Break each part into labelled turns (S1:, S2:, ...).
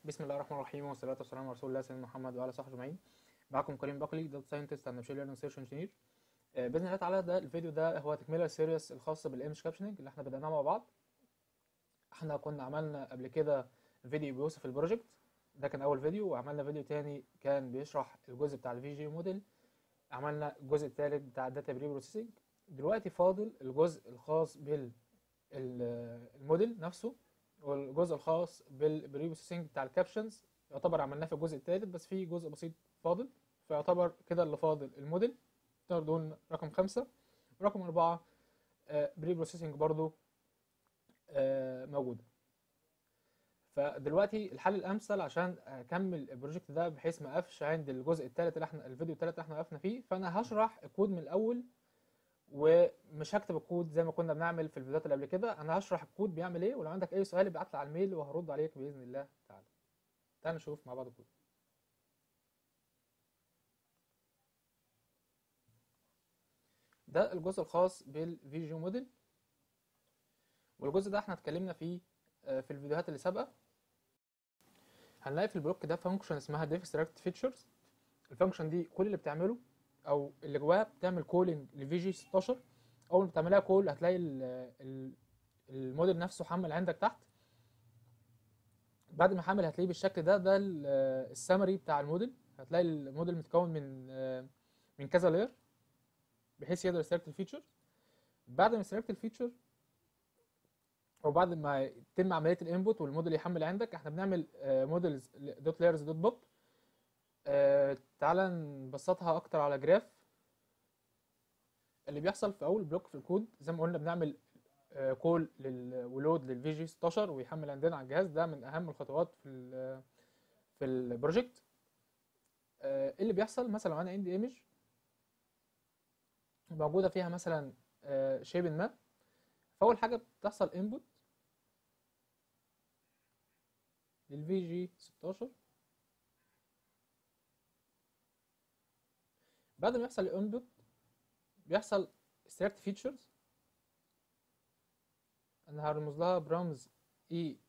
S1: بسم الله الرحمن الرحيم والصلاة والسلام على رسول الله سيدنا محمد وعلى صحبه أجمعين. معكم كريم بقلي، داتا ساينتست اند ماشين ليرنينج سيرش انجينير. باذن الله تعالى ده الفيديو ده هو تكمله السيريس الخاصه بالايمج كابشننج اللي احنا بدأناه مع بعض. احنا كنا عملنا قبل كده فيديو بيوصف البروجكت، ده كان اول فيديو، وعملنا فيديو تاني كان بيشرح الجزء بتاع الفي جي موديل، عملنا الجزء الثالث بتاع الداتا بري بروسيسنج. دلوقتي فاضل الجزء الخاص بالموديل نفسه والجزء الخاص بالبري بروسيسنج بتاع الكابشنز، يعتبر عملناه في الجزء الثالث بس في جزء بسيط فاضل، فيعتبر كده اللي فاضل الموديل دول رقم 5. ورقم 4 بري بروسيسنج برضو موجودة. فدلوقتي الحل الامثل عشان اكمل البروجكت ده بحيث ما اقفش عند الجزء الثالث اللي احنا الفيديو الثالث اللي احنا وقفنا فيه، فانا هشرح الكود من الاول ومش هكتب الكود زي ما كنا بنعمل في الفيديوهات اللي قبل كده. انا هشرح الكود بيعمل ايه، ولو عندك اي سؤال ابعت لي على الميل وهرد عليك باذن الله تعالى. تعال نشوف مع بعض الكود. ده الجزء الخاص بالفي جي موديل، والجزء ده احنا اتكلمنا فيه في الفيديوهات اللي سابقه. هنلاقي في البلوك ده فانكشن اسمها ديف فيتشرز. الفانكشن دي كل اللي بتعمله او اللي جواها بتعمل كولينج لفي جي 16. اول ما بتعملها كول هتلاقي الموديل نفسه حمل عندك تحت. بعد ما حمل هتلاقيه بالشكل ده السمري بتاع الموديل. هتلاقي الموديل متكون من كذا لاير بحيث يقدر يسلكت الفيتشر. بعد ما يسلكت الفيتشر او بعد ما يتم عمليه الانبوت والموديل يحمل عندك، احنا بنعمل موديلز دوت لايرز دوت بوب. تعالى نبسطها اكتر على جراف. اللي بيحصل في اول بلوك في الكود زي ما قلنا بنعمل كول ولود للفي جي 16 ويحمل عندنا على الجهاز. ده من اهم الخطوات في البروجكت. اللي بيحصل مثلا لو انا عندي ايمج موجوده فيها مثلا شيب ما، فاول حاجه بتحصل انبوت للفي جي 16. بعد ما يحصل الانبوت بيحصل extract features. انا هرمز لها برمز اي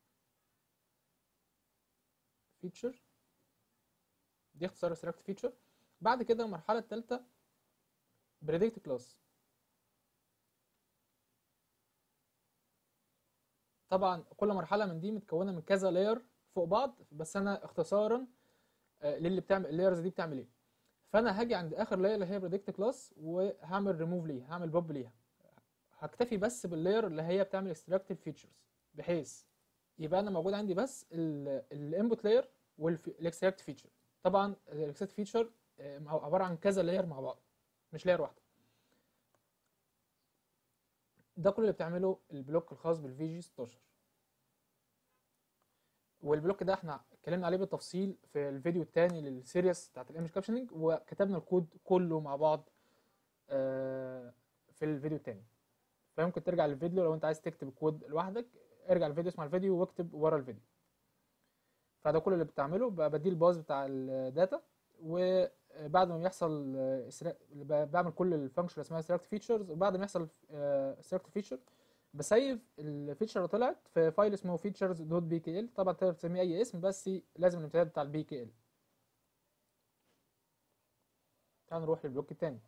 S1: feature، دي اختصار extract feature. بعد كده المرحله الثالثه predict class. طبعا كل مرحله من دي متكونه من كذا لاير فوق بعض، بس انا اختصارا للي بتعمل اللايرز دي بتعمل ايه. فانا هاجي عند اخر لاير اللي هي predict class وهعمل ريموف ليها، هعمل بوب ليها. هكتفي بس باللاير اللي هي بتعمل extract features بحيث يبقى انا موجود عندي بس الانبوت لاير والاكستراكت فيتشر. طبعا الاكستراكت فيتشر عباره عن كذا لاير مع بعض مش لاير واحده. ده كل اللي بتعمله البلوك الخاص بالفي جي 16. والبلوك ده احنا اتكلمنا عليه بالتفصيل في الفيديو الثاني للسيريس بتاعت الايمج كابشننج، وكتبنا الكود كله مع بعض في الفيديو الثاني. فيمكن ترجع للفيديو لو انت عايز تكتب الكود لوحدك، ارجع الفيديو اسمع الفيديو واكتب ورا الفيديو. فده كل اللي بتعمله بديه الباز بتاع الداتا، وبعد ما يحصل بعمل كل الفانكشن اللي اسمها select features. وبعد ما يحصل select feature بسيف الفيتشر اللي طلعت في فايل اسمه features.bkl. طبعا تقدر تسميه اي اسم بس لازم الامتداد بتاع البي كي ال. تعال نروح للبلوك الثاني.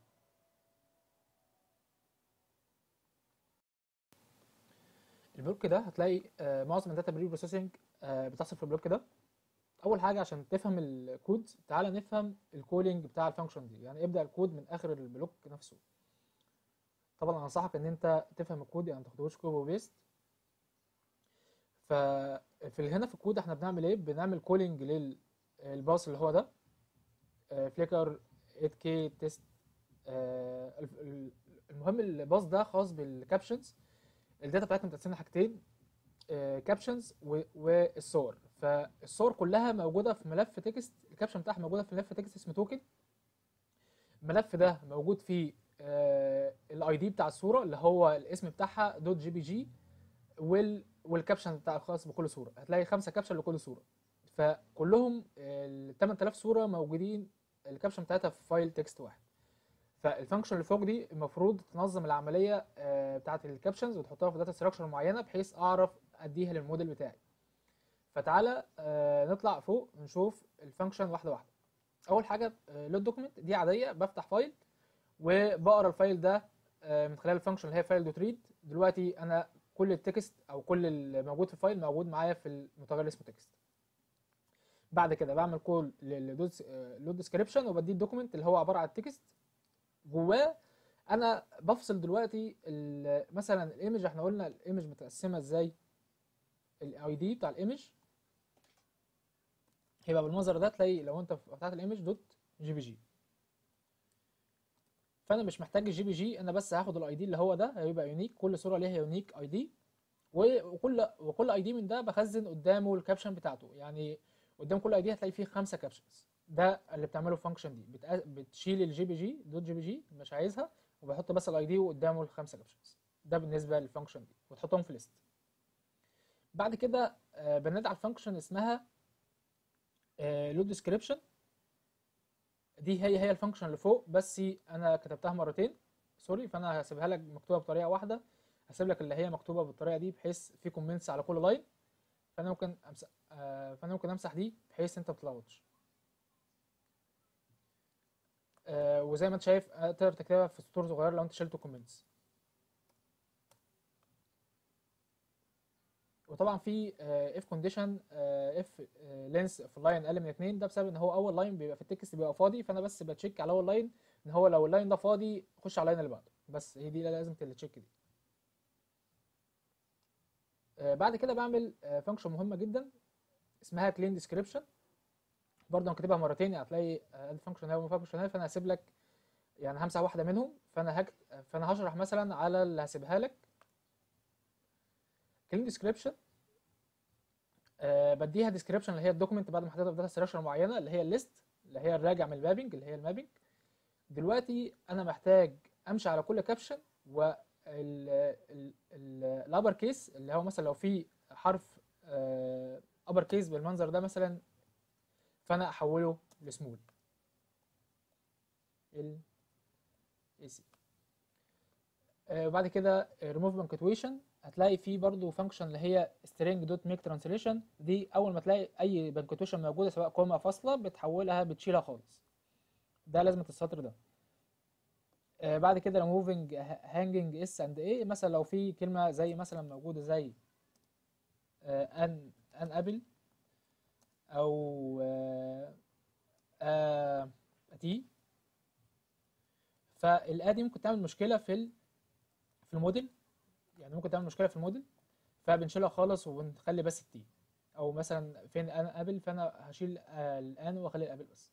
S1: البلوك ده هتلاقي معظم الداتا بري بروسيسنج بتحصل في البلوك ده. اول حاجه عشان تفهم الكود تعالى نفهم الكولينج بتاع الفانكشن دي، يعني ابدا الكود من اخر البلوك نفسه. طبعا انصحك ان انت تفهم الكود، يعني ما تاخدوش كوبي وبيست. ففي هنا في الكود احنا بنعمل ايه؟ بنعمل كولينج للباص اللي هو ده فليكر 8K تيست. المهم الباص ده خاص بالكابشنز. الداتا بتاعتنا متقسمه حاجتين، كابشنز والصور. فالصور كلها موجوده في ملف تكست، الكابشن بتاعها موجوده في ملف تكست اسمه توكن. الملف ده موجود فيه الاي دي بتاع الصوره اللي هو الاسم بتاعها دوت جي بي جي، والكابشن بتاع الخاص بكل صوره. هتلاقي 5 كابشن لكل صوره، فكلهم ال 8000 صوره موجودين الكابشن بتاعتها في فايل تكست واحد. فالفانكشن اللي فوق دي المفروض تنظم العمليه بتاعه الكابشنز وتحطها في داتا ستراكشر معينه بحيث اعرف اديها للموديل بتاعي. فتعالى نطلع فوق نشوف الفانكشن واحده واحده. اول حاجه لود دوكيمنت دي عاديه، بفتح فايل وبقرا الفايل ده من خلال الفانكشن اللي هي فايل دوت ريد. دلوقتي انا كل التكست او كل اللي موجود في الفايل موجود معايا في المتغير اسمه تكست. بعد كده بعمل كول للود ديسكريبشن وبديه الدوكيمنت اللي هو عباره عن التكست جواه. انا بفصل دلوقتي مثلا الايمج، احنا قلنا الايمج متقسمه ازاي، الاي دي بتاع الايمج هيبقى بالمنظر ده. تلاقي لو انت فتحت الايمج دوت جي بي جي، فانا مش محتاج الجي بي جي، انا بس هاخد الاي دي اللي هو ده، هيبقى يونيك، كل صوره ليها يونيك اي دي، وكل اي دي من ده بخزن قدامه الكابشن بتاعته. يعني قدام كل اي دي هتلاقي فيه 5 كابشنز. ده اللي بتعمله الفانكشن دي، بتشيل الجي بي جي دوت جي بي جي مش عايزها، وبحط بس الاي دي وقدامه الخمسه كابشنز. ده بالنسبه للفانكشن دي، وتحطهم في ليست. بعد كده بنادي على الفانكشن اسمها لود ديسكريبشن. دي هي الفانكشن اللي فوق، بس انا كتبتها مرتين سوري، فانا هسيبها لك مكتوبه بطريقه واحده. هسيب لك اللي هي مكتوبه بالطريقه دي بحيث في كومنتس على كل لاين، فانا ممكن امسح دي بحيث انت ما تتلخبطش. وزي ما انت شايف تقدر تكتبها في سطور صغير لو انت شلت كومنتس. وطبعا في اف كونديشن اف لينس في اللاين اقل من 2، ده بسبب ان هو اول لاين بيبقى في التكست بيبقى فاضي، فانا بس بتشيك على اول لاين ان هو لو اللاين ده فاضي خش على اللاين اللي بعده. بس هي دي لازم التشيك دي. بعد كده بعمل فانكشن مهمه جدا اسمها كلين ديسكريبشن. برضه انا كاتبها مرتين، يعني هتلاقي الفانكشن هي فانكشن، فانا هسيب لك يعني همسح واحده منهم. فانا هشرح مثلا على اللي هسيبها لك. كلين ديسكريبشن بديها ديسكريبشن اللي هي الدوكيمنت بعد ما حطيتها في داتا ستراكشر معينه اللي هي الليست، اللي هي الراجع من المابنج اللي هي المابنج. دلوقتي انا محتاج امشي على كل كابشن، والابر كيس اللي هو مثلا لو في حرف ابر كيس بالمنظر ده مثلا، فانا احوله لسمول ال اي سي. وبعد كده ريموف بانكتويشن، هتلاقي فيه برضو فانكشن اللي هي string دوت ميك ترانسليشن. دي اول ما تلاقي اي بانكتويشن موجوده سواء كوما فاصله بتحولها بتشيلها خالص. ده لازمه السطر ده. بعد كده removing hanging s and a، مثلا لو في كلمه زي مثلا موجوده زي ان ابل او تي، فالادي ممكن تعمل مشكله في الموديل، يعني ممكن تعمل مشكله في الموديل، فبنشيلها خالص ونخلي بس التي. او مثلا فين انا ابل، فانا هشيل الان واخلي الابل بس.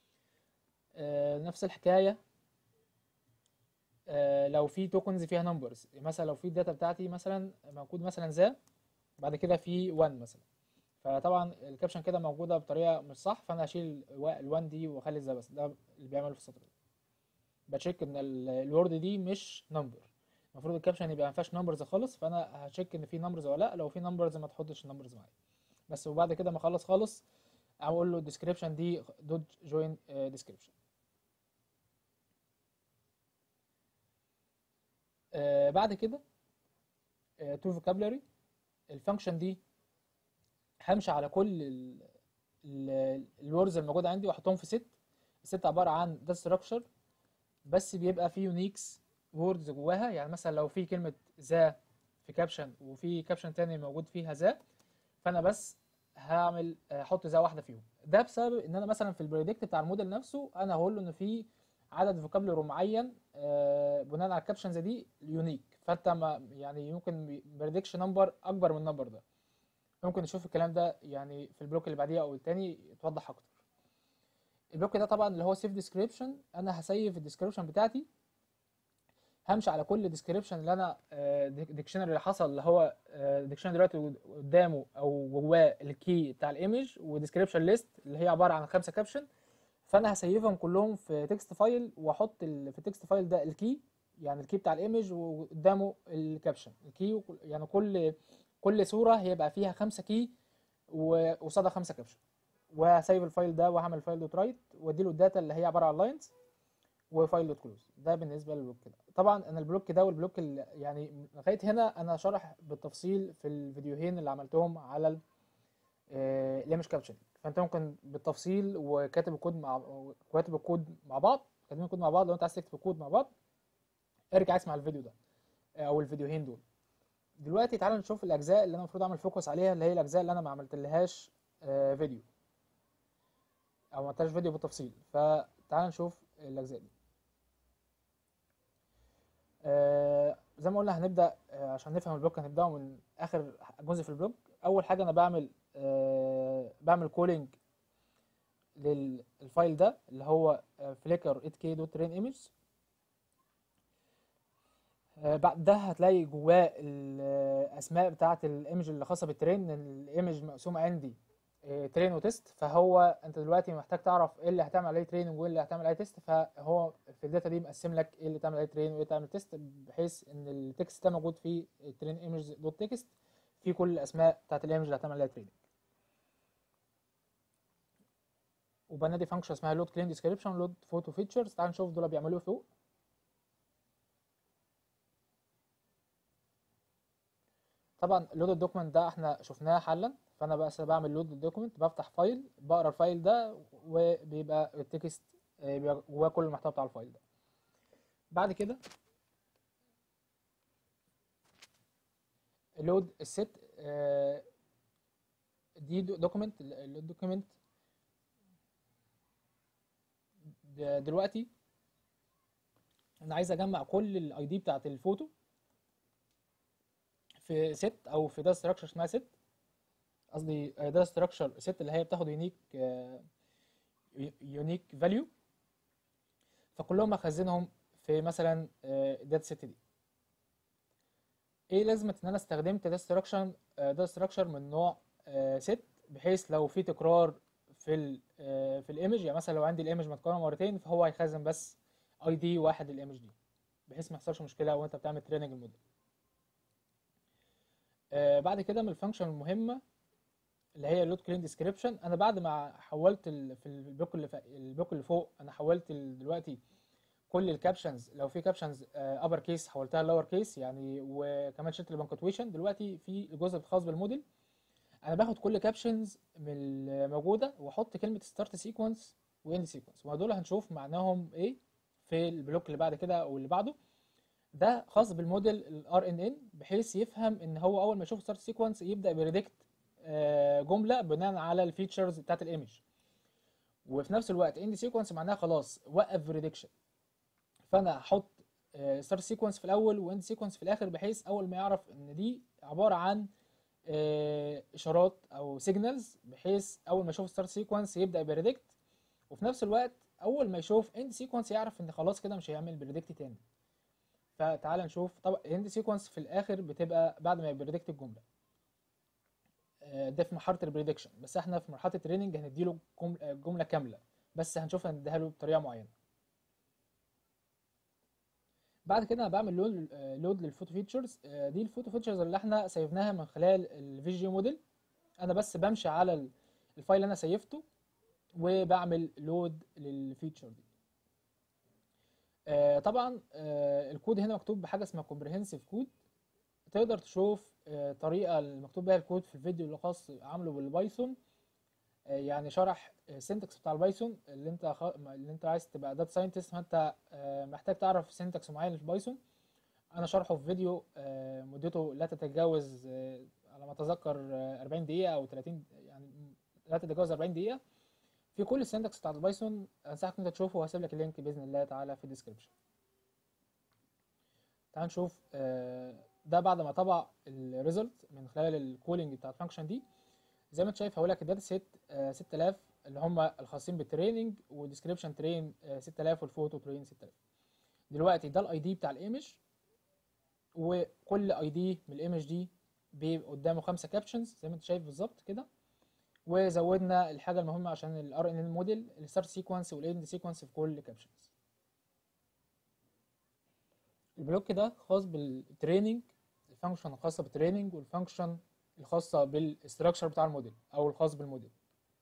S1: نفس الحكايه لو في توكنز فيها نمبرز، مثلا لو في الداتا بتاعتي مثلا موجود مثلا ذا بعد كده في 1 مثلا، فطبعا الكابشن كده موجوده بطريقه مش صح، فانا هشيل ال1 دي واخلي ذا بس. ده اللي بيعمله في السطر ده. بتشيك ان الورد دي مش نمبر، المفروض الكابشن يبقى ما فيهاش نمبرز خالص، فانا هشيك ان في نمبرز ولا لا. لو في نمبرز ما تحطش النمبرز معايا بس. وبعد كده ما اخلص خالص اقول له الديسكريبشن دي دوت جوين ديسكريبشن. بعد كده تو فوكابلري، الفانكشن دي همشي على كل الوردز الموجوده عندي واحطهم في ست. الست عباره عن داتا ستراكشر بس بيبقى فيه يونيكس ووردز جواها. يعني مثلا لو في كلمه ذا في كابشن وفي كابشن تاني موجود فيها ذا، فانا بس هعمل احط ذا واحده فيهم. ده بسبب ان انا مثلا في البريدكت بتاع الموديل نفسه انا هقول له ان في عدد فوكابلري معين بناء على الكابشنز دي يونيك، فانت ما يعني ممكن بريدكش نمبر اكبر من النمبر ده. ممكن نشوف الكلام ده يعني في البلوك اللي بعديه او التاني يتوضح اكتر. البلوك ده طبعا اللي هو سيف ديسكريبشن، انا هسيف الديسكريبشن بتاعتي. همشي على كل ديسكريبشن اللي انا ديكشنري اللي حصل اللي هو ديكشنري دلوقتي قدامه او جواه الكي بتاع الايمج، وديسكريبشن ليست اللي هي عباره عن 5 كابشن. فانا هسيفهم كلهم في تكست فايل، واحط في التكست فايل ده الكي، يعني الكي بتاع الايمج وقدامه الكابشن الكي. يعني كل صوره هيبقى فيها 5 كي وقصادها 5 كابشن. وهسيف الفايل ده وهعمل فايل دوت رايت واديله الداتا اللي هي عباره عن لاينز وفايل دوت كلوز. ده بالنسبه للبلوك ده. طبعا انا البلوك ده والبلوك اللي يعني لغايه هنا انا شرح بالتفصيل في الفيديوهين اللي عملتهم على الايمج كابشن. فانت ممكن بالتفصيل وكاتب الكود مع بعض، كاتبين الكود مع بعض. لو انت عايز تكتب الكود مع بعض ارجع اسمع الفيديو ده او الفيديوهين دول. دلوقتي تعال نشوف الاجزاء اللي انا المفروض اعمل فوكس عليها، اللي هي الاجزاء اللي انا ما عملتلهاش فيديو او ما عملتلهاش فيديو بالتفصيل. فتعال نشوف الاجزاء دي. زي ما قلنا هنبدا عشان نفهم البلوك هنبداه من اخر جزء في البلوك. اول حاجه انا بعمل كولينج للفايل ده اللي هو flickr 8k.train image. بعد ده هتلاقي جواه الاسماء بتاعه الايمج اللي خاصه بالترين. الايمج مقسومه عندي ترين وتيست، فهو انت دلوقتي محتاج تعرف ايه اللي هتعمل عليه تريننج وايه اللي هتعمل عليه تيست. فهو في الداتا دي مقسم لك ايه اللي تعمل عليه ترين وايه اللي تعمل تيست، بحيث ان التكست ده موجود في الترين ايمج دوت تكست في كل الاسماء بتاعه الايمج اللي هتعمل عليها تريننج. وبنادي فانكشن اسمها لود كلين ديسكريبشن لود فوتو فيتشرز. تعال نشوف دول بيعملوا ايه فوق. طبعا لود الدوكيمنت ده احنا شفناه حالا، فانا بس بعمل لود الدوكيمنت، بفتح فايل بقرا الفايل ده وبيبقى التكست بيبقى جواه كل المحتوى بتاع الفايل ده. بعد كده لود الست دي دوكيمنت. الدوكيمنت دلوقتي انا عايز اجمع كل الاي دي بتاعت الفوتو في ست او في داتا ستراكشر اسمها ست، قصدي داتا ستراكشر ست اللي هي بتاخد يونيك فاليو. فكلهم اخزنهم في مثلا الداتا ست دي. ايه لازمه ان انا استخدمت داتا ستراكشر من نوع ست، بحيث لو في تكرار في الايمج، يعني مثلا لو عندي الايمج متكرره مرتين فهو هيخزن بس اي دي واحد للايمج دي، بحيث ما يحصلش مشكله وانت بتعمل تريننج الموديل. بعد كده من الفانكشن المهمه اللي هي اللود كلين ديسكريبشن. انا بعد ما حولت في البلوك اللي فوق انا حولت دلوقتي كل الكابشنز. لو في كابشنز ابر كيس حولتها لور كيس يعني، وكمان شلت البنكتويشن. دلوقتي في الجزء الخاص بالموديل انا باخد كل كابشنز من الموجوده واحط كلمه ستارت سيكونس واند سيكونس، ودول هنشوف معناهم ايه في البلوك اللي بعد كده او اللي بعده. ده خاص بالموديل الار ان ان، بحيث يفهم ان هو اول ما يشوف ستارت سيكونس يبدا بريدكت جمله بناء على الفيتشرز بتاعت الايمج. وفي نفس الوقت اند سيكونس معناها خلاص وقف بريدكشن. فانا هحط ستارت سيكونس في الاول واند سيكونس في الاخر، بحيث اول ما يعرف ان دي عباره عن اشارات او سيجنالز، بحيث اول ما يشوف ستارت سيكونس يبدا بريدكت، وفي نفس الوقت اول ما يشوف اند سيكونس يعرف ان خلاص كده مش هيعمل بريدكت تاني. فتعال نشوف. طبعا الاند سيكونس في الاخر بتبقى بعد ما يبريدكت الجمله. ده في مرحله البريدكشن، بس احنا في مرحله التريننج هنديله جمله كامله، بس هنشوف هنديها له بطريقه معينه. بعد كده انا بعمل لود للفوتو فيتشرز. دي الفوتو فيتشرز اللي احنا سيفناها من خلال الفيجيو موديل. انا بس بمشي على الفايل اللي انا سيفته وبعمل لود للفيتشر دي. طبعا الكود هنا مكتوب بحاجه اسمها كومبريهنسيف كود. تقدر تشوف طريقه المكتوب بها الكود في الفيديو اللي خاص عامله بالبايثون. يعني شرح السنتكس بتاع البايثون اللي انت عايز تبقى داتا ساينتست، فانت محتاج تعرف سنتكس معين في بايثون. انا شرحه في فيديو مدته لا تتجاوز على ما اتذكر 40 دقيقه او 30، يعني لا تتجاوز 40 دقيقه، في كل السنتكس بتاعت البايثون. انصحك ان انت تشوفه، وهسيب لك اللينك باذن الله تعالى في الديسكربشن. تعال نشوف ده بعد ما طبع الريزلت من خلال الكولينج بتاع الفانكشن دي. زي ما انت شايف هقول لك الداتا سيت 6000 اللي هم الخاصين بالتريننج، والديسكربشن ترين 6000، والفوتو ترين 6000. دلوقتي ده الاي دي بتاع الايمج، وكل اي دي من الايمج دي بيبقى قدامه 5 كابشنز زي ما انت شايف بالظبط كده. وزودنا الحاجه المهمه عشان الار ان ان موديل الستارت سيكونس والاند سيكونس في كل كابشنز. البلوك ده خاص بالتريننج، الفانكشن الخاصه بالتريننج والفانكشن الخاصه بالاستراكشر بتاع الموديل او الخاص بالموديل.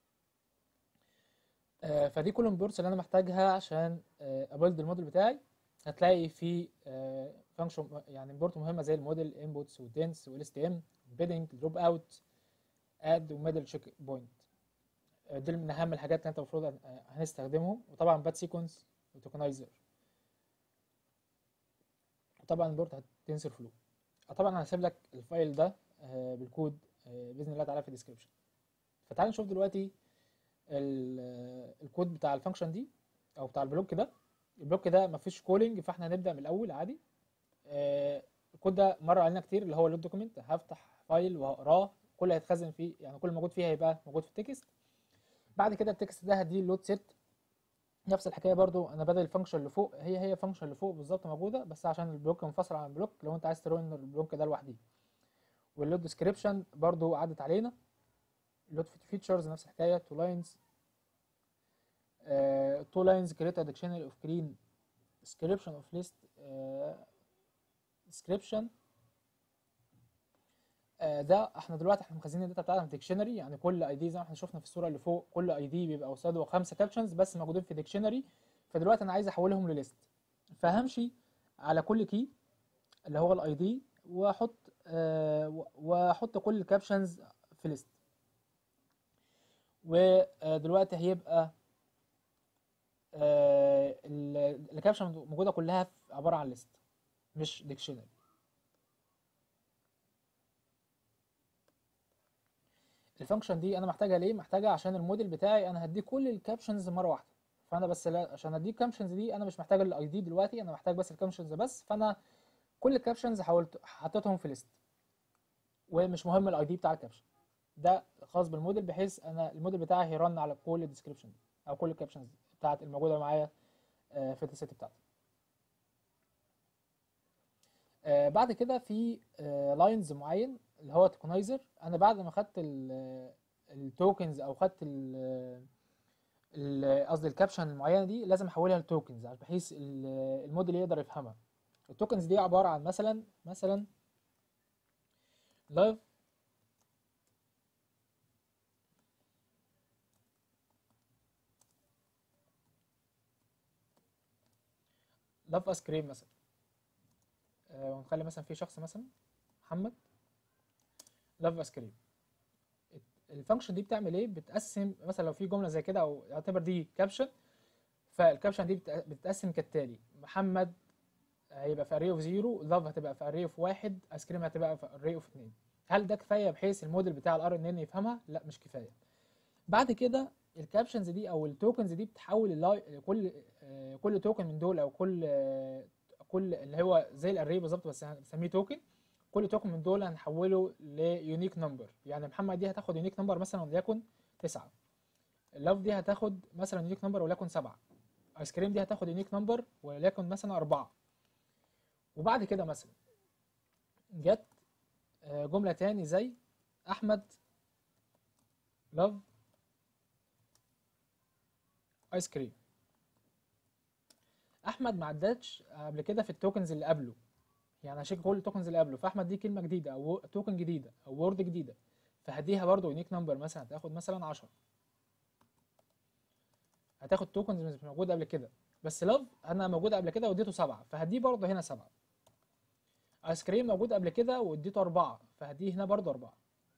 S1: فدي كل الامبورتس اللي انا محتاجها عشان ابلد الموديل بتاعي. هتلاقي في فانكشن يعني امبورت مهمه زي الموديل انبوتس والدنس والاس تي ام، امبيدنج، دروب اوت، اد، وميدل تشيك بوينت. دول من اهم الحاجات اللي انت المفروض هنستخدمهم. وطبعا بات سيكونس وتوكنايزر، وطبعا البورت هتنسر فلو. طبعا انا هسيب لك الفايل ده بالكود باذن الله تعالى في الديسكربشن. فتعال نشوف دلوقتي الكود بتاع الفانكشن دي او بتاع البلوك ده. البلوك ده مفيش كولينج، فاحنا هنبدا من الاول عادي. الكود ده مر علينا كتير، اللي هو اللود دوكيمنت. هفتح فايل وهقراه، كل اللي هيتخزن فيه يعني كل الموجود فيه هيبقى موجود في التكست. بعد كده التكست ده هديه اللود سيت. نفس الحكايه برضو، انا بدل الفانكشن اللي فوق هي الفانكشن اللي فوق بالظبط موجوده، بس عشان البلوك منفصل عن البلوك لو انت عايز ترن البلوك ده لوحده. واللود ديسكريبشن برضو عدت علينا. اللود فيتشرز نفس الحكايه، تو لاينز. تو لاينز create a dictionary of clean description of list description. ده احنا دلوقتي مخزنين الداتا بتاعتنا في ديكشنري، يعني كل اي دي زي ما احنا شفنا في الصوره اللي فوق، كل اي دي بيبقى قصاده 5 كابشنز بس موجودين في ديكشنري. فدلوقتي انا عايز احولهم لليست، فهمشي على كل كي اللي هو الاي دي واحط كل الكابشنز في ليست. ودلوقتي هيبقى الكابشن موجوده كلها عباره عن ليست مش ديكشنري. الفانكشن دي انا محتاجها ليه؟ محتاجها عشان الموديل بتاعي انا هديه كل الكابشنز مره واحده. فانا بس لا، عشان اديك الكابشنز دي انا مش محتاج الاي دي دلوقتي، انا محتاج بس الكابشنز بس. فانا كل الكابشنز حطيتهم في ليست، ومش مهم الاي دي بتاع الكابشن ده، خاص بالموديل، بحيث انا الموديل بتاعي هيرن على كل الديسكريبشن دي او كل الكابشنز بتاعت الموجوده معايا في الداتا بتاعتي. بعد كده في لاينز معين اللي هو توكنايزر. انا بعد ما خدت التوكنز او خدت قصدي الكابشن المعينه دي، لازم احولها لتوكنز بحيث الموديل يقدر يفهمها. التوكنز دي عباره عن مثلا لايف ايس كريم مثلا. ونخلي مثلا في شخص مثلا محمد لاف ايس كريم. الفانكشن دي بتعمل ايه؟ بتقسم مثلا لو في جمله زي كده او يعتبر دي كابشن، فالكابشن دي بتتقسم كالتالي: محمد هيبقى في اري اوف 0، لاف هتبقى في اري اوف 1، ايس كريم هتبقى في اري اوف 2. هل ده كفايه بحيث الموديل بتاع الار ان ان يفهمها؟ لا، مش كفايه. بعد كده الكابشنز دي او التوكنز دي بتحول كل توكن من دول او كل اللي هو زي الاري بالظبط بس هنسميه توكن. كل توكن من دول هنحوله ليونيك نمبر. يعني محمد دي هتاخد يونيك نمبر مثلا وليكن 9، اللاف دي هتاخد مثلا يونيك نمبر وليكن 7، ايس كريم دي هتاخد يونيك نمبر وليكن مثلا 4. وبعد كده مثلا جت جمله تاني زي احمد لاف ايس كريم. احمد ما عدتش قبل كده في التوكنز اللي قبله، يعني هشيك كل التوكنز اللي قبله، فاحمد دي كلمه جديده او توكن جديده او وورد جديده، فهديها برضو يونيك نمبر مثلا هتاخد مثلا 10. هتاخد توكنز مش موجوده قبل كده. بس لاف انا موجوده قبل كده واديته 7، فهديه برضو هنا 7. ايس كريم موجود قبل كده واديته 4، فهديه هنا برضو 4.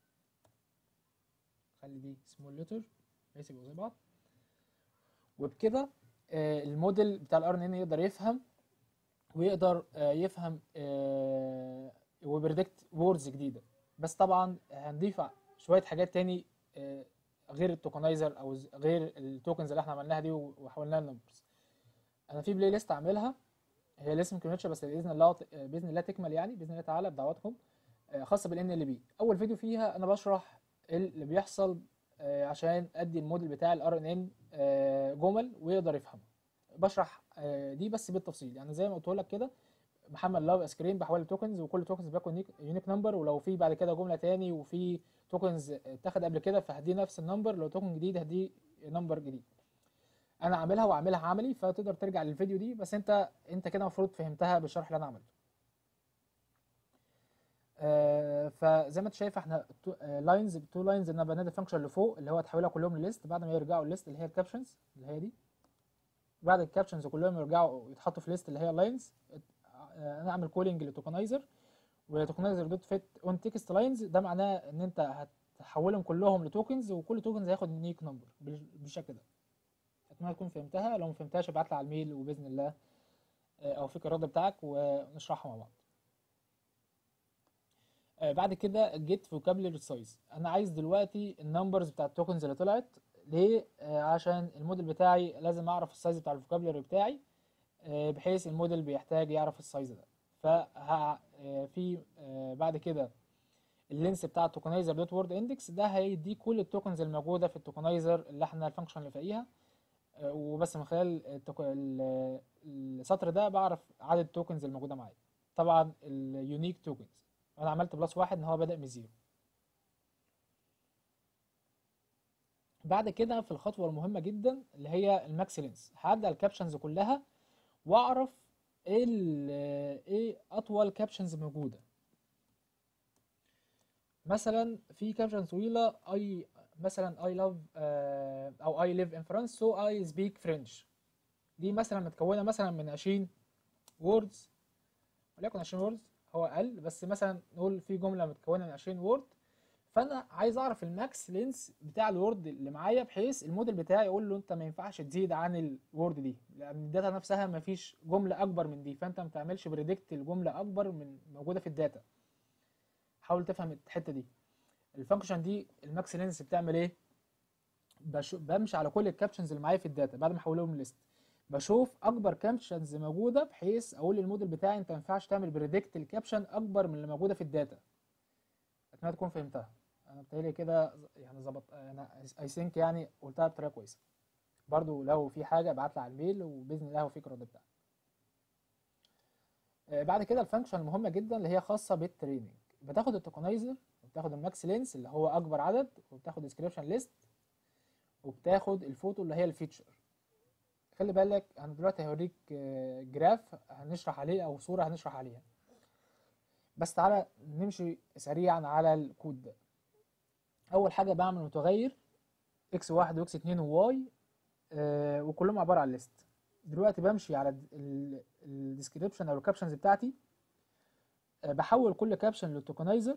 S1: خلي دي سمول لتر بحيث يبقوا زي بعض. وبكده الموديل بتاع الار ان ان يقدر يفهم ويقدر يفهم وبريدكت ووردز جديده. بس طبعا هنضيف شويه حاجات تاني غير التوكنايزر او غير التوكنز اللي احنا عملناها دي وحولناها لنمبرز. انا في بلاي ليست عاملها، هي لسه ما كملتش بس باذن الله تكمل، يعني باذن الله تعالى بدعواتكم، خاصه بالان ال بي. اول فيديو فيها انا بشرح اللي بيحصل عشان ادي الموديل بتاع الار ان ان جمل ويقدر يفهمها. بشرح دي بس بالتفصيل، يعني زي ما قلت لك كده، محمد لاف ايس كريم بحوالي توكنز، وكل توكنز بياخد يونيك نمبر، ولو في بعد كده جمله تاني وفي توكنز اتاخد قبل كده فهدي نفس النمبر، لو توكن جديد هدي نمبر جديد. انا عاملها وعاملها عملي، فتقدر ترجع للفيديو دي، بس انت كده المفروض فهمتها بالشرح اللي انا عملته. فزي ما انت شايف احنا تو لاينز انا بنادي الفانكشن اللي فوق اللي هو تحولها كلهم لليست بعد ما يرجعوا الليست اللي هي الكابشنز اللي هي دي. بعد الكابشنز كلهم يرجعوا يتحطوا في ليست اللي هي لاينز. انا اعمل كولينج لتوكنايزر، وتوكنايزر دوت فيت اون تكست لاينز. ده معناه ان انت هتحولهم كلهم لتوكنز، وكل توكنز هياخد يونيك نمبر بالشكل ده. اتمنى تكون فهمتها، لو ما فهمتهاش ابعت لي على الميل وباذن الله اوفيك الرد بتاعك ونشرحها مع بعض. بعد كده جيت فوكابلري سايز. انا عايز دلوقتي النمبرز بتاع التوكنز اللي طلعت. ليه؟ عشان الموديل بتاعي لازم اعرف السايز بتاع الفوكابلري بتاعي، بحيث الموديل بيحتاج يعرف السايز ده. في بعد كده اللينس بتاع التوكنايزر دوت وورد اندكس ده هيدي كل التوكنز الموجوده في التوكنايزر اللي احنا الفانكشن اللي فوقيها، وبس من خلال السطر ده بعرف عدد التوكنز الموجوده معايا. طبعا اليونيك توكنز انا عملت بلس واحد ان هو بدأ من زيرو. بعد كده في الخطوه المهمه جدا اللي هي الماكس لينس، هعدي على الكابشنز كلها واعرف ايه اطول كابشنز موجوده. مثلا في كابشن طويله مثلا I love او I live in France so I speak French. دي مثلا متكونه مثلا من 20 words، وليكن 20 words هو اقل، بس مثلا نقول في جمله متكونه من 20 word. فانا عايز اعرف الماكس لينس بتاع الوورد اللي معايا، بحيث الموديل بتاعي يقول له انت ما ينفعش تزيد عن الوورد دي، لان الداتا نفسها ما فيش جمله اكبر من دي، فانت ما تعملش بريدكت الجمله اكبر من موجوده في الداتا. حاول تفهم الحته دي. الفانكشن دي الماكس لينس بتعمل ايه؟ بمشي على كل الكابشنز اللي معايا في الداتا بعد ما احولهم ليست، بشوف اكبر كابشنز موجوده، بحيث اقول للموديل بتاعي انت ما ينفعش تعمل بريدكت الكابشن اكبر من اللي موجوده في الداتا. اتمنى تكون فهمتها. انا بتهيألي كده يعني ظبط، انا اي ثينك يعني قلتها بطريقه كويسه. برضو لو في حاجه ابعت لي على الميل وباذن الله هوفيك الرد بتاعك. بعد كده الفانكشن المهمه جدا اللي هي خاصه بالتريننج. بتاخد التوكنايزر وبتاخد الماكس لينس اللي هو اكبر عدد، وبتاخد ديسكريبشن ليست، وبتاخد الفوتو اللي هي الفيتشر. خلي بالك انا دلوقتي هوريك جراف هنشرح عليه او صوره هنشرح عليها، بس تعالى نمشي سريعا على الكود ده. اول حاجه بعمل متغير x1 وx2 وy، وكلهم عباره عن ليست. دلوقتي بمشي على الديسكريبشن او الكابشنز بتاعتي، بحول كل كابشن للتوكنايزر.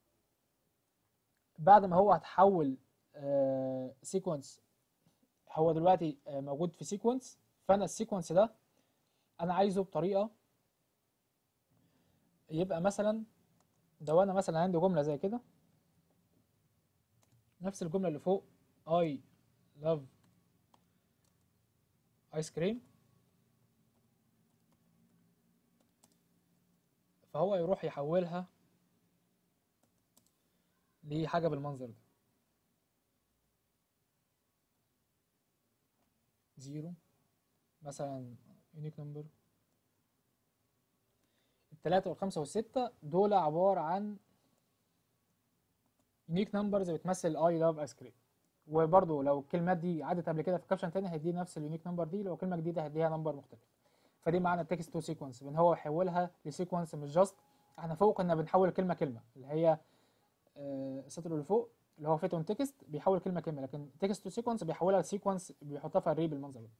S1: بعد ما هو هتحول سيكونس، هو دلوقتي موجود في سيكونس، فانا السيكونس ده انا عايزه بطريقه يبقى مثلا لو انا مثلا عندي جمله زي كده، نفس الجمله اللي فوق I love ice cream، فهو يروح يحولها لحاجه بالمنظر ده، 0 مثلا يونيك نمبر. التلاتة والخمسة والستة دول عبارة عن يونيك نمبرز بتمثل I love ice cream. وبرضه لو الكلمات دي عدت قبل كده في كابشن تاني هيدي نفس اليونيك نمبر دي، لو كلمة جديدة هيديها نمبر مختلف. فدي معنى التكست تو سيكونس، ان هو يحولها لسيكونس، مش جاست. احنا فوق كنا بنحول كلمة كلمة اللي هي السطر اللي فوق اللي هو فيت اون تكست بيحول كلمة كلمة، لكن تكست تو سيكونس بيحولها لسيكونس بيحطها في الري بالمنظر ده.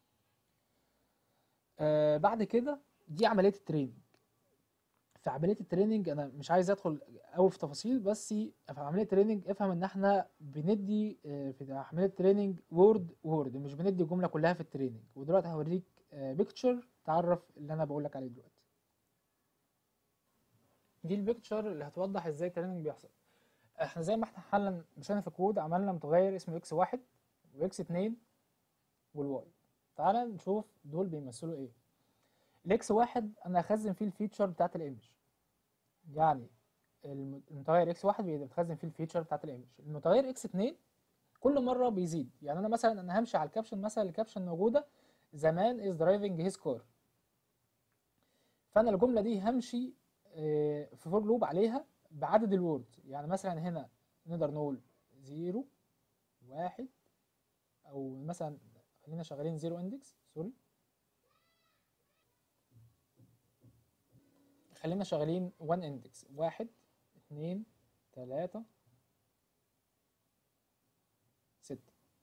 S1: بعد كده دي عملية التريننج. في عمليه التريننج انا مش عايز ادخل قوي في تفاصيل، بس في عمليه التريننج افهم ان احنا بندي في عمليه التريننج وورد مش بندي الجمله كلها في التريننج. ودلوقتي هوريك بيكتشر تعرف اللي انا بقول لك عليه دلوقتي. دي البيكتشر اللي هتوضح ازاي التريننج بيحصل. احنا زي ما احنا حالا مشينا في الكود عملنا متغير اسمه x1 وx2 والواي. تعالى نشوف دول بيمثلوا ايه. الاكس واحد انا هخزن فيه الفيتشر بتاعت الايمج، يعني المتغير اكس واحد بتخزن فيه الفيتشر بتاعت الايمج. المتغير اكس 2 كل مره بيزيد، يعني انا مثلا انا همشي على الكابشن، مثلا الكابشن موجوده زمان از درايفنج هيز كار، فانا الجمله دي همشي في فور لوب عليها بعدد الورد. يعني مثلا هنا نقدر نقول 0 1 او مثلا خلينا شغالين 0 اندكس، سوري خلينا شغالين 1 اندكس، 1 2 3 6.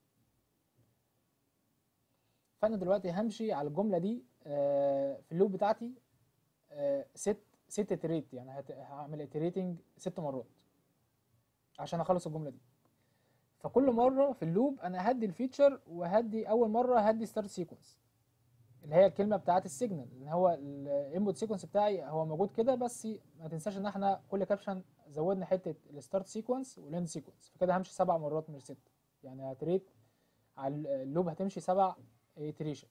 S1: فانا دلوقتي همشي على الجمله دي في اللوب بتاعتي ست اتريت، يعني هعمل اتريتنج 6 مرات. عشان اخلص الجمله دي. فكل مره في اللوب انا هدي الفيتشر، وهدي اول مره هدي ستارت سيكونس اللي هي الكلمه بتاعه السيجنال، ان هو الانبوت سيكونس بتاعي هو موجود كده. بس ما تنساش ان احنا كل كابشن زودنا حته الستارت سيكونس والاند سيكونس، فكده همشي 7 مرات مش 6. يعني هتريت على اللوب هتمشي 7 iteration.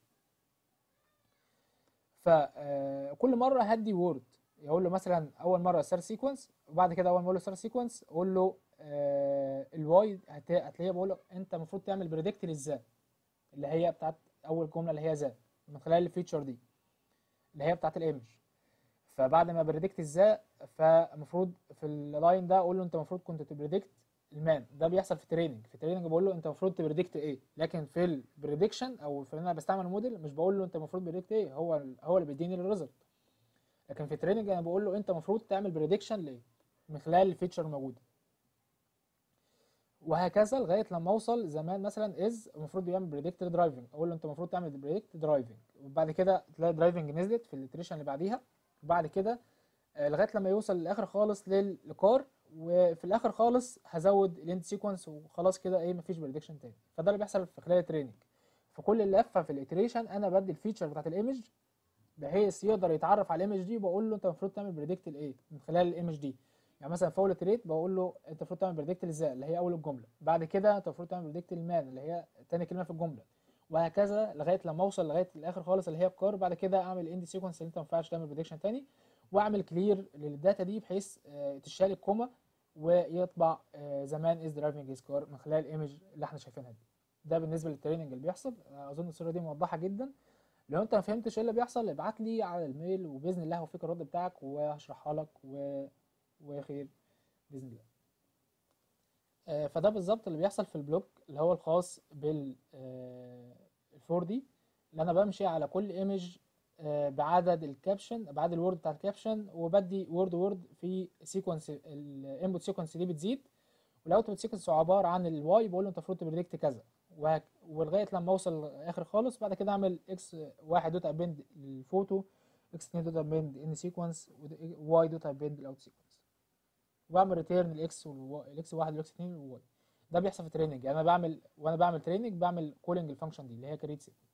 S1: فكل مره هدي وورد، يقول له مثلا اول مره ستارت سيكونس، وبعد كده اول ما اقول له ستارت سيكونس اقول له الواي، هتلاقيه بقول له انت المفروض تعمل بريدكت للذات اللي هي بتاعت اول جمله اللي هي ذات من خلال الفيتشر دي اللي هي بتاعت الايمج. فبعد ما بريدكت الذات، فالمفروض في اللاين ده اقول له انت المفروض كنت تبريدكت المان. ده بيحصل في التريننج. في التريننج بقول له انت المفروض تبريدكت ايه، لكن في البريدكشن او في ان انا بستعمل الموديل مش بقول له انت المفروض بريدكت ايه، هو اللي بيديني الريزلت. لكن في التريننج انا بقول له انت المفروض تعمل بريدكشن لايه من خلال الفيتشر الموجوده. وهكذا لغايه لما اوصل زمان مثلا از المفروض بيعمل بريدكت درايفنج، اقول له انت المفروض تعمل بريدكت درايفنج، وبعد كده تلاقي درايفنج نزلت في الاتريشن اللي بعديها. وبعد كده لغايه لما يوصل للاخر خالص للكار، وفي الاخر خالص هزود الاند سيكونس وخلاص كده ايه مفيش بريدكشن تاني. فده اللي بيحصل في خلال التريننج. فكل اللي لفه في الاتريشن انا بدي الفيتشر بتاعت الايمج بحيث يقدر يتعرف على الايمج دي، وبقول له انت المفروض تعمل بريدكت لايه من خلال الايمج دي. يعني مثلا فاول تريت بقول له انت المفروض تعمل بريدكت للذات اللي هي اول الجمله، بعد كده انت المفروض تعمل بريدكت للمان اللي هي تاني كلمه في الجمله، وهكذا لغايه لما اوصل لغايه الاخر خالص اللي هي الكار. بعد كده اعمل اند سيكونس اللي انت ما ينفعش تعمل بريدكشن تاني، واعمل كلير للداتا دي بحيث تشال الكوما ويطبع زمان از درايفنج از كار من خلال الايمج اللي احنا شايفينها دي. ده بالنسبه للتريننج اللي بيحصل. اظن الصوره دي موضحه جدا. لو انت ما فهمتش ايه اللي بيحصل ابعت لي على الميل، وباذن الله هوفيك الرد بتاعك وهشرحها لك وخير باذن الله. فده بالظبط اللي بيحصل في البلوك اللي هو الخاص بال 4 دي، اللي انا بمشي على كل ايمج بعدد الكابشن، بعدد الورد بتاع الكابشن، وبدي وورد في سيكونس. الانبوت سيكونس دي بتزيد، والاوتبوت سيكونس عباره عن الواي بقول له انت المفروض تبريدكت كذا، ولغايه لما اوصل لاخر خالص. بعد كده اعمل اكس واحد دوت ابند للفوتو، اكس 2 دوت ابند ان سيكونس، واي دوت ابند الاوت سيكونس، واعمل ريتيرن الاكس واحد والاكس 2 والواي. ده بيحصل في تريننج. يعني وانا بعمل تريننج بعمل كولينج الفانكشن دي اللي هي كريت سيكونس.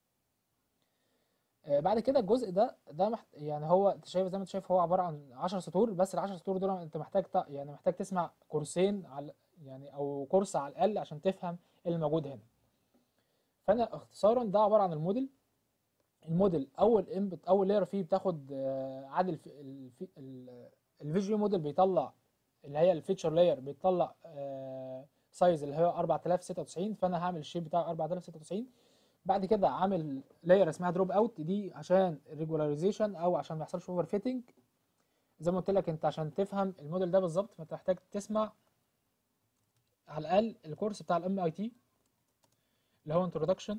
S1: بعد كده الجزء ده يعني هو انت شايف زي ما انت شايف هو عباره عن 10 سطور بس. ال 10 سطور دول انت محتاج يعني محتاج تسمع كورسين على يعني او كورس على الاقل عشان تفهم ايه اللي موجود هنا. فانا اختصارا ده عباره عن الموديل اول انبوت اول لاير فيه بتاخد عدد الفيجوال موديل بيطلع اللي هي الفيتشر لاير بيطلع سايز اللي هو 4096. فانا هعمل الشيب بتاع 4096. بعد كده عامل لاير اسمها دروب اوت دي عشان الريجولاريزيشن او عشان ما يحصلش اوفر فيتنج. زي ما قلت لك انت عشان تفهم الموديل ده بالظبط فانت محتاج تسمع على الاقل الكورس بتاع الام اي تي اللي هو introduction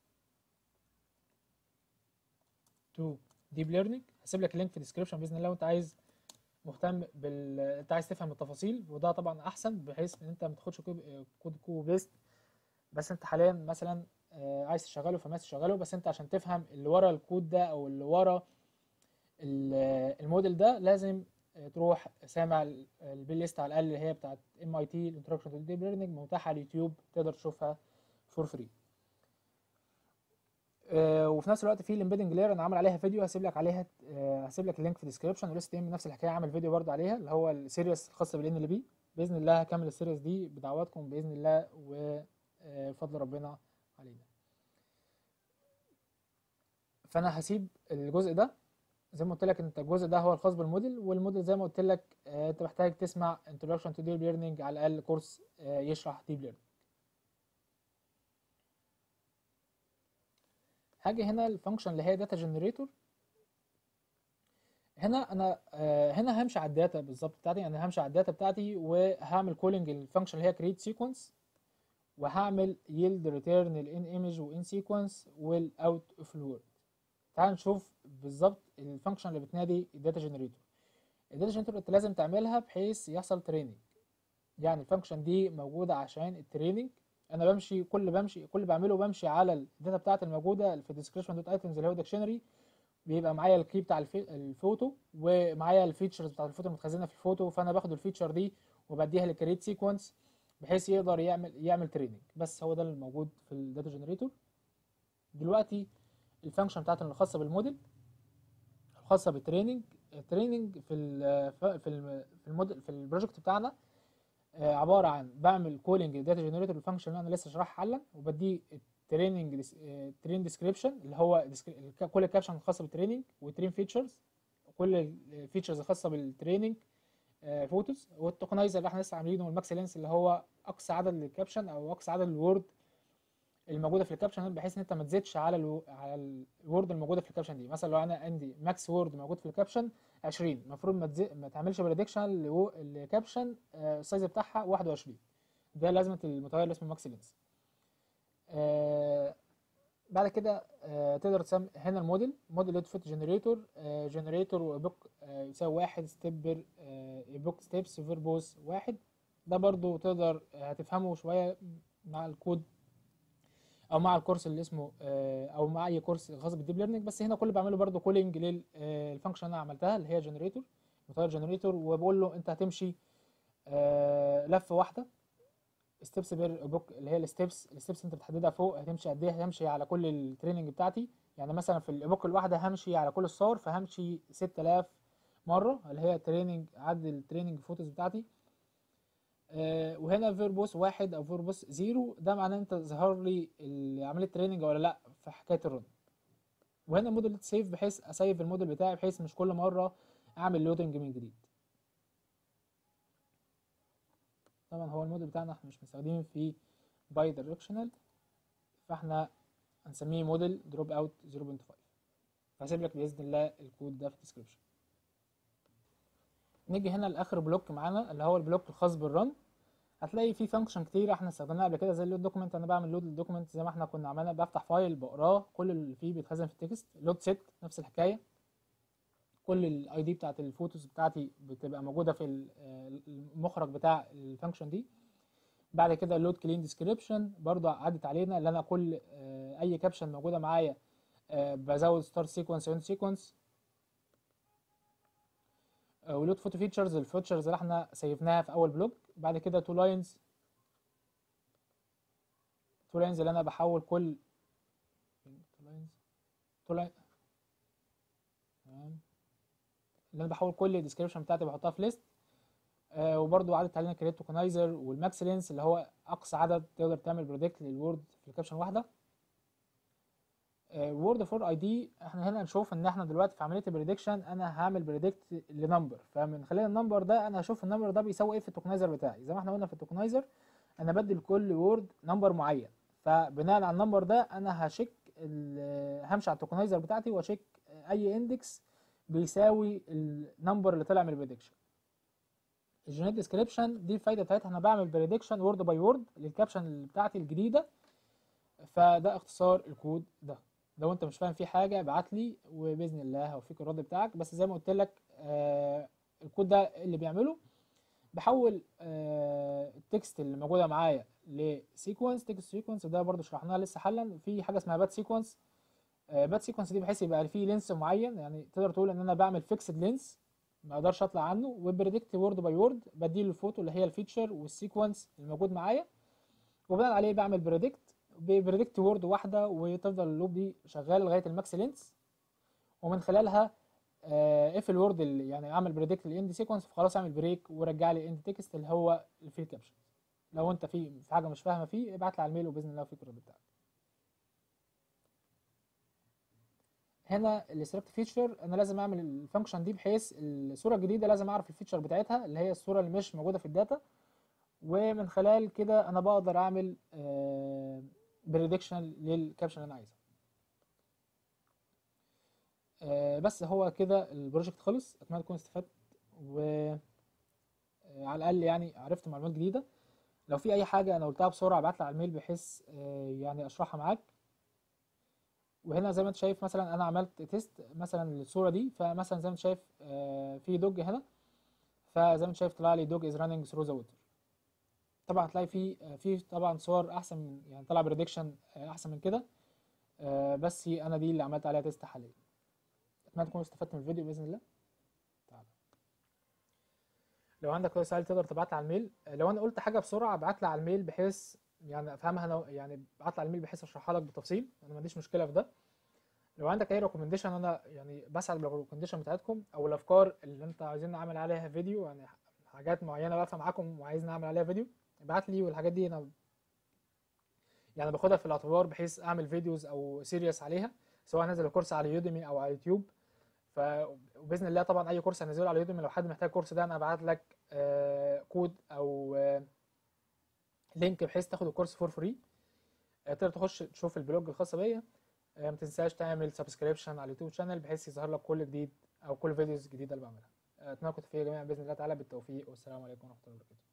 S1: to deep learning. هسيب لك اللينك في الديسكربشن باذن الله، وانت عايز مهتم انت عايز تفهم التفاصيل، وده طبعا احسن بحيث ان انت ما تاخدش كود بيست. بس انت حاليا مثلا عايز تشغله فماشي تشغله، بس انت عشان تفهم اللي ورا الكود ده او اللي ورا الموديل ده لازم تروح سامع البلاي ليست على الاقل اللي هي بتاعت ام اي تي الانترودكشن تو ديب ليرنينج، متاحه على اليوتيوب تقدر تشوفها فور فري. وفي نفس الوقت في الامبيدنج لاير انا عامل عليها فيديو، هسيب لك عليها هسيب لك اللينك في الديسكربشن. ولسه تيم نفس الحكايه عامل فيديو برده عليها اللي هو السيريس الخاصه بالان ال بي. باذن الله هكمل السيريس دي بدعواتكم باذن الله وفضل ربنا علينا. فانا هسيب الجزء ده زي ما قلت لك. انت الجزء ده هو الخاص بالموديل، والموديل زي ما قلت لك انت محتاج تسمع introduction to deep learning على الاقل كورس يشرح deep learning. هاجي هنا الفانكشن اللي هي داتا جنريتور. هنا انا هنا همشي على الداتا بالظبط بتاعتي. يعني همشي على الداتا بتاعتي وهعمل كولينج الفانكشن اللي هي create sequence، وهعمل yield return الان ايمج وان سيكونس والاوت اوف الورد. تعال نشوف بالظبط الفانكشن اللي بتنادي الداتا جنريتور. الداتا جنريتور انت لازم تعملها بحيث يحصل تريننج. يعني الفانكشن دي موجوده عشان التريننج. انا كل اللي بعمله بمشي على الداتا بتاعت الموجوده في الديسكريبشن دوت ايتمز اللي هو ديكشنري. بيبقى معايا الكي بتاع الفوتو، ومعايا الفيتشرز بتاعت الفوتو المتخزنه في الفوتو. فانا باخد الفيتشر دي وبديها لكريت سيكونس بحيث يقدر يعمل تريننج. بس هو ده اللي موجود في الداتا جنريتور. دلوقتي الفانكشن بتاعتنا اللي خاصه بالموديل الخاصه بالتريننج. التريننج في الموديل في البروجكت بتاعنا عباره عن بعمل كولينج داتا جنريتور الفانكشن اللي انا لسه شرحها حالا، وبديه التريننج ترين ديسكريبشن اللي هو كل الكابشن الخاصه بالتريننج، وترين فيتشرز كل الفيتشرز الخاصه بالتريننج، فوتوز، والتوكنايزر اللي احنا لسه عاملينه، والماكس لينس اللي هو اقصى عدد للكابشن او اقصى عدد الوورد الموجوده في الكابشن، بحيث ان انت ما تزيدش على الوورد الموجوده في الكابشن دي. مثلا لو انا عندي ماكس وورد موجود في الكابشن 20، المفروض ما تعملش بريدكشن لكابشن السايز بتاعها 21. ده لازمه المتغير اللي اسمه ماكس لينس. بعد كده تقدر تسمي هنا موديل فوت جنريتور وبوك يساوي 1 ستيب بوك ستيبس فيربوس 1. ده برضو تقدر هتفهمه شويه مع الكود او مع الكورس اللي اسمه او مع اي كورس خاص بالديب ليرنينج. بس هنا كل اللي بعمله برضو كولينج للفانكشن اللي انا عملتها اللي هي جنريتور، متغير جنريتور، وبقول له انت هتمشي لفه واحده ستيبس بير بوك اللي هي الستبس انت بتحددها فوق، هتمشي قد ايه، همشي على كل التريننج بتاعتي. يعني مثلا في الايبوك الواحده همشي على كل الصور، فهمشي 6000 مره اللي هي تريننج عدد التريننج فوتوز بتاعتي. وهنا فيربوس 1 او فيربوس 0 ده معناه انت ظهر لي عمليه تريننج ولا لا في حكايه الرن. وهنا موديل سيف بحيث اسيف الموديل بتاعي بحيث مش كل مره اعمل لودنج من جديد. طبعا هو الموديل بتاعنا احنا مش مستخدمين فيه باي دايركشنال، فاحنا هنسميه موديل دروب اوت 0.5. فهسيب لك باذن الله الكود ده في الديسكربشن. نيجي هنا لاخر بلوك معانا اللي هو البلوك الخاص بالرن. هتلاقي فيه فانكشن كتير احنا استخدمناها قبل كده زي اللود دوكيمنت. انا بعمل لود للدوكيمنت زي ما احنا كنا عملنا، بفتح فايل بقراه، كل اللي فيه بيتخزن في التكست. لود سيت نفس الحكايه، كل الاي دي بتاعت الفوتوز بتاعتي بتبقى موجوده في المخرج بتاع الفانكشن دي. بعد كده اللود كلين ديسكريبشن برضه عدت علينا، اللي انا كل اي كابشن موجوده معايا بزود ستار سيكونس واند سيكونس. ولود فوتو فيتشرز الفيتشرز اللي احنا سيفناها في اول بلوك. بعد كده تو لاينز اللي انا بحول كل اللي انا بحول كل الديسكريبشن بتاعتي بحطها في ليست. وبرضو عدت علينا كريت توكنايزر والماكس لينس اللي هو اقصى عدد تقدر تعمل بريدكت للوورد في الكابشن واحده. وورد فور اي دي احنا هنا نشوف ان احنا دلوقتي في عمليه البريدكشن انا هعمل بريدكت لنمبر، فمن خلال النمبر ده انا هشوف النمبر ده بيساوي ايه في التوكنايزر بتاعي. زي ما احنا قلنا في التوكنايزر انا بدي لكل وورد نمبر معين، فبناء على النمبر ده انا همشي على التوكنايزر بتاعتي واشيك اي اندكس بيساوي النمبر اللي طلع من البريدكشن. الجينيت ديسكريبشن دي الفايده بتاعتها انا بعمل بريدكشن وورد باي وورد للكابشن بتاعتي الجديده. فده اختصار الكود ده. لو انت مش فاهم فيه حاجه ابعت لي وباذن الله هوفيك الرد بتاعك. بس زي ما قلت لك الكود ده اللي بيعمله بحول التكست اللي موجوده معايا لسيكونس تكست سيكونس، وده برضو شرحناها لسه حالا. في حاجه اسمها بات سيكونس. بات سيكونس دي بحيث يبقى فيه لينس معين، يعني تقدر تقول ان انا بعمل فيكسد لينس ما اقدرش اطلع عنه، وبريدكت وورد باي وورد بديله الفوتو اللي هي الفيتشر والسيكونس الموجود معايا، وبناء عليه بعمل بريدكت وورد واحده، وتفضل اللوب دي شغاله لغايه الماكس لينس. ومن خلالها اف الوورد اللي يعني اعمل بريدكت للاند سيكونس فخلاص اعمل بريك ورجع لي الاند تكست اللي هو الفيل كابشن. لو انت في حاجه مش فاهمه فيه ابعت لي على الميل وباذن الله في الرد بتاعك. هنا السلكت فيتشر انا لازم اعمل الفانكشن دي بحيث الصوره الجديده لازم اعرف الفيتشر بتاعتها اللي هي الصوره اللي مش موجوده في الداتا، ومن خلال كده انا بقدر اعمل بريدكشن للكابشن اللي انا عايزها. بس هو كده البروجكت خلص. اتمنى تكون استفدت وعلى الاقل يعني عرفت معلومات جديده. لو في اي حاجه انا قلتها بسرعه ابعت لي على الميل بحيث يعني اشرحها معاك. وهنا زي ما انت شايف مثلا انا عملت تيست مثلا للصوره دي، فمثلا زي ما انت شايف في دوج هنا، فزي ما انت شايف طلع لي دوج از راننج ثرو ذا ووتر. طبعا هتلاقي في طبعا صور احسن من يعني طلع بريدكشن احسن من كده، بس انا دي اللي عملت عليها تيست حاليا. اتمنى تكونوا استفدتوا من الفيديو باذن الله تعالى. لو عندك اي سؤال تقدر تبعت لي على الميل. لو انا قلت حاجه بسرعه ابعت لي على الميل بحيث يعني افهمها انا، يعني ابعت لي على الميل بحيث اشرحها لك بالتفصيل، انا ما عنديش مشكله في ده. لو عندك اي ريكومنديشن انا يعني بسعد بالريكومنديشن بتاعتكم، او الافكار اللي انت عايزين نعمل عليها فيديو، يعني حاجات معينه واقفه معاكم وعايز نعمل عليها فيديو ابعت لي، والحاجات دي انا يعني باخدها في الاعتبار بحيث اعمل فيديوز او سيريس عليها، سواء نزل الكورس على يوديمي او على يوتيوب. ف وباذن الله طبعا اي كورس هنزله على يوديمي لو حد محتاج الكورس ده انا ابعت لك كود او لينك بحيث تاخد الكورس فور فري. تقدر تخش تشوف البلوج الخاص بيا. ما تنساش تعمل سبسكريبشن على اليوتيوب شانل بحيث يظهر لك كل جديد او كل فيديوز جديده اللي بعملها. اتمنى كنت فيه يا جماعه باذن الله تعالى بالتوفيق، والسلام عليكم ورحمه الله وبركاته.